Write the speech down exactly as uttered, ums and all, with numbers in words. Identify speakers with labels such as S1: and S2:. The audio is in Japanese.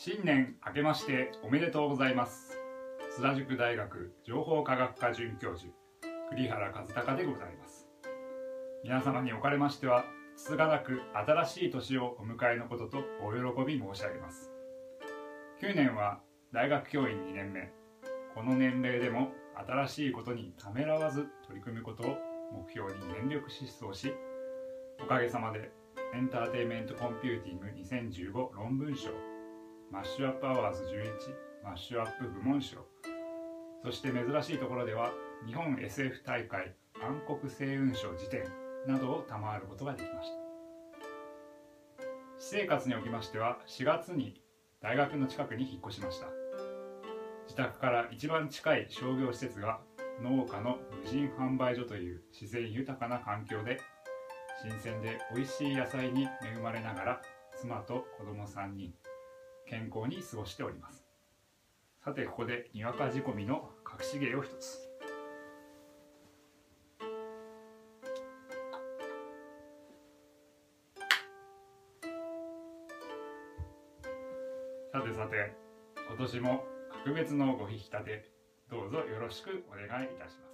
S1: 新年明けましておめでとうございます。津田塾大学情報科学科准教授栗原和孝でございます。皆様におかれましてはつつがなく新しい年をお迎えのこととお喜び申し上げます。きゅうねんは大学教員にねんめ、この年齢でも新しいことにためらわず取り組むことを目標に全力疾走し、おかげさまでエンターテインメントコンピューティングにせんじゅうご論文賞、マッシュアップアワーズじゅういちマッシュアップ部門賞、そして珍しいところでは日本 エスエフ 大会暗黒星雲賞辞典などを賜ることができました。私生活におきましてはしがつに大学の近くに引っ越しました。自宅から一番近い商業施設が農家の無人販売所という自然豊かな環境で、新鮮で美味しい野菜に恵まれながら妻と子供さんにん健康に過ごしております。さて、ここでにわか仕込みの隠し芸を一つ。さてさて、今年も格別のご引き立てどうぞよろしくお願いいたします。